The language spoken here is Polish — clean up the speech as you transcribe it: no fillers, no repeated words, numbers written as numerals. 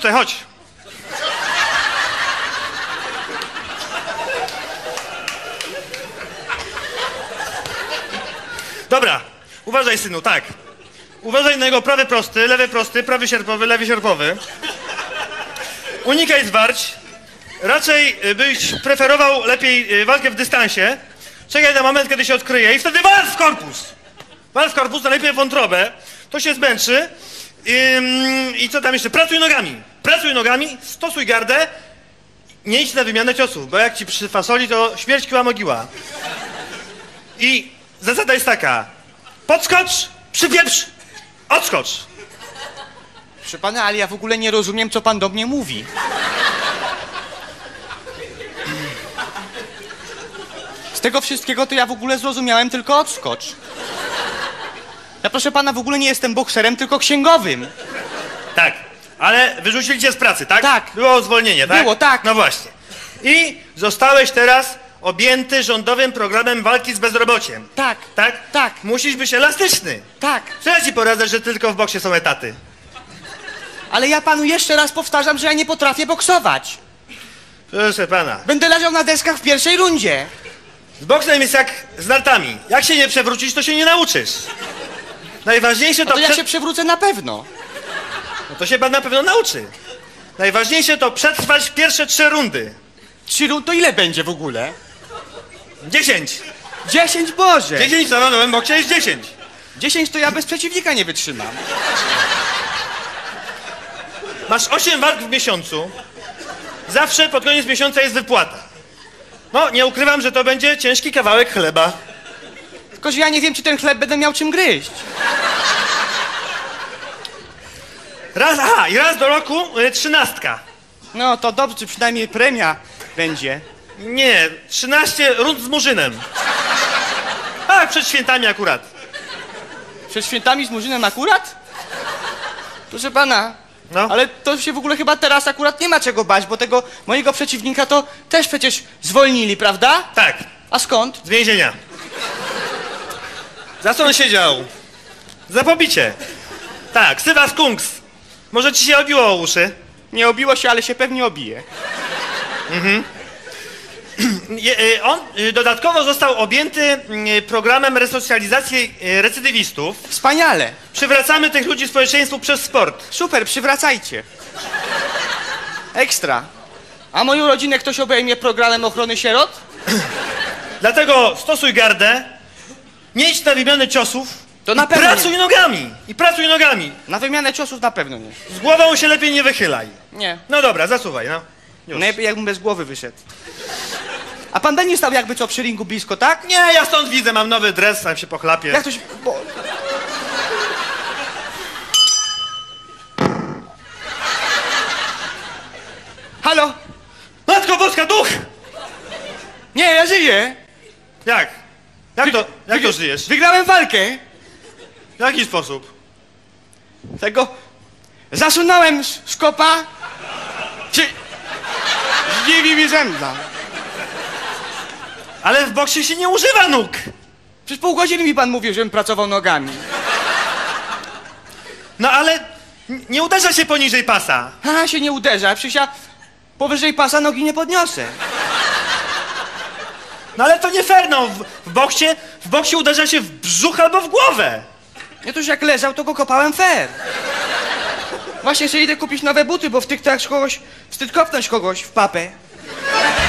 tutaj, chodź. Dobra, uważaj, synu, tak. Uważaj na jego prawy prosty, lewy prosty, prawy sierpowy, lewy sierpowy. Unikaj zwarć. Raczej byś preferował lepiej walkę w dystansie. Czekaj na moment, kiedy się odkryje i wtedy wal w korpus. Wal w korpus, najlepiej w wątrobę. To się zmęczy. I co tam jeszcze? Pracuj nogami. Pracuj nogami, stosuj gardę. Nie idź na wymianę ciosów, bo jak ci przyfasoli, to śmierć kiła mogiła. I zasada jest taka. Podskocz, przypieprz, odskocz. Proszę pana, ale ja w ogóle nie rozumiem, co pan do mnie mówi. Z tego wszystkiego to ja w ogóle zrozumiałem tylko odskocz. Ja, proszę pana, w ogóle nie jestem bokserem, tylko księgowym. Tak, ale wyrzucili cię z pracy, tak? Tak. Było zwolnienie, tak? Było, tak. No właśnie. I zostałeś teraz objęty rządowym programem walki z bezrobociem. Tak. Tak? Tak. Musisz być elastyczny. Tak. Co ja ci poradzę, że tylko w boksie są etaty? Ale ja panu jeszcze raz powtarzam, że ja nie potrafię boksować. Proszę pana. Będę leżał na deskach w pierwszej rundzie. Z boksem jest jak z nartami. Jak się nie przewrócisz, to się nie nauczysz. Najważniejsze No to... to ja się przewrócę na pewno. No to się pan na pewno nauczy. Najważniejsze to przetrwać pierwsze 3 rundy. 3 rundy to ile będzie w ogóle? 10. 10, Boże! 10 na nowym boksie jest 10. 10 to ja bez przeciwnika nie wytrzymam. Masz 8 walk w miesiącu. Zawsze pod koniec miesiąca jest wypłata. No, nie ukrywam, że to będzie ciężki kawałek chleba. Tylko że ja nie wiem, czy ten chleb będę miał czym gryźć. I raz do roku 13. No to dobrze, przynajmniej premia będzie. Nie, 13 rund z murzynem. Tak, przed świętami akurat. Przed świętami z Murzynem akurat? Proszę pana, No. ale to się w ogóle chyba teraz akurat nie ma czego bać, bo tego mojego przeciwnika to też przecież zwolnili, prawda? Tak, A skąd? z więzienia. Za co on siedział? Za pobicie. Tak, Sywa Skunks. Może ci się obiło o uszy? Nie obiło się, ale się pewnie obije. On dodatkowo został objęty programem resocjalizacji recydywistów. Wspaniale. Przywracamy tych ludzi społeczeństwu przez sport. Super, przywracajcie. Ekstra. A moją rodzinę ktoś obejmie programem ochrony sierot? Dlatego stosuj gardę, nie idź na wymianę ciosów. To na pewno Pracuj nie. nogami. I pracuj nogami. Na wymianę ciosów na pewno nie. Z głową się lepiej nie wychylaj. Nie. No dobra, zasuwaj, no. Już. Najlepiej jakbym bez głowy wyszedł. A pan będzie stał jakby co przy ringu blisko, tak? Nie, ja stąd widzę, mam nowy dres, tam się pochlapię. Jak to się... Halo? Matko Boska, duch! Nie, ja żyję. Jak? Jak to żyjesz? Wygrałem walkę. W jaki sposób? Tego... Zasunąłem z kopa. Czy... Zdziwi mi zemdla. Ale w boksie się nie używa nóg. Przez pół godziny mi pan mówił, żebym pracował nogami. No ale nie uderza się poniżej pasa. A, się nie uderza, przecież ja powyżej pasa nogi nie podniosę. No ale to nie fair, no. W boksie uderza się w brzuch albo w głowę. Ja to już jak leżał, to go kopałem fair. Właśnie sobie idę kupić nowe buty, bo w tych tak kogoś... Wstyd kopnąć kogoś w papę.